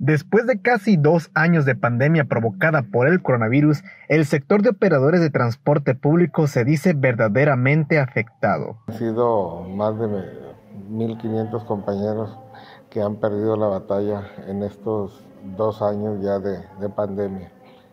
Después de casi 2 años de pandemia provocada por el coronavirus, el sector de operadores de transporte público se dice verdaderamente afectado. Han sido más de 1,500 compañeros que han perdido la batalla en estos 2 años ya de pandemia.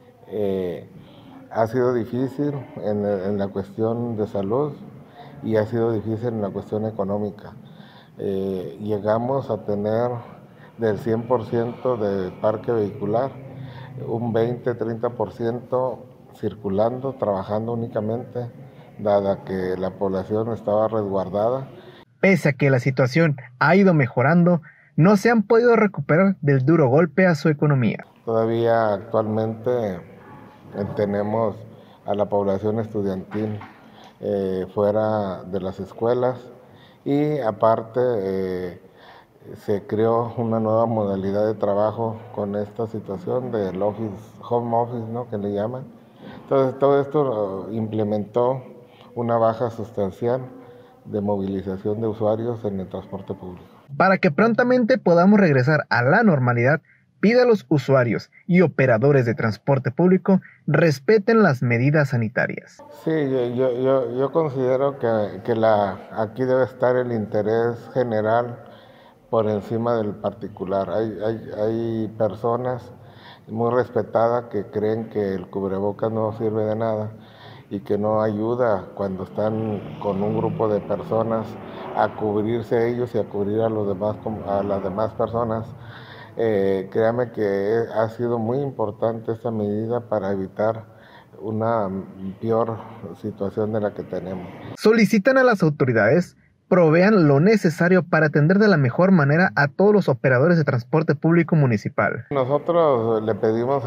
Ha sido difícil en la cuestión de salud y ha sido difícil en la cuestión económica. Llegamos a tener del 100% de parque vehicular, un 20-30% circulando, trabajando únicamente, dada que la población estaba resguardada. Pese a que la situación ha ido mejorando, no se han podido recuperar del duro golpe a su economía. Todavía actualmente tenemos a la población estudiantil fuera de las escuelas y aparte se creó una nueva modalidad de trabajo con esta situación del home office, ¿no?, que le llaman. Entonces todo esto implementó una baja sustancial de movilización de usuarios en el transporte público. Para que prontamente podamos regresar a la normalidad, pide a los usuarios y operadores de transporte público respeten las medidas sanitarias. Sí, yo considero que aquí debe estar el interés general por encima del particular. Hay personas muy respetadas que creen que el cubrebocas no sirve de nada y que no ayuda cuando están con un grupo de personas a cubrirse ellos y a cubrir a las demás personas. Créame que ha sido muy importante esta medida para evitar una peor situación de la que tenemos. Solicitan a las autoridades provean lo necesario para atender de la mejor manera a todos los operadores de transporte público municipal. Nosotros le pedimos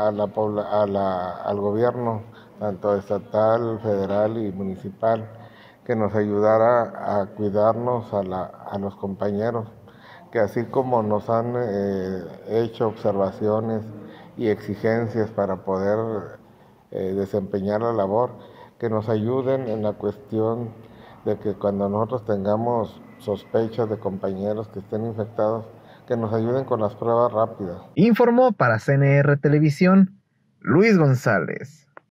al gobierno, tanto estatal, federal y municipal, que nos ayudara a cuidarnos a los compañeros, que así como nos han hecho observaciones y exigencias para poder desempeñar la labor, que nos ayuden en la cuestión de que cuando nosotros tengamos sospechas de compañeros que estén infectados, que nos ayuden con las pruebas rápidas. Informó para CNR Televisión, Luis González.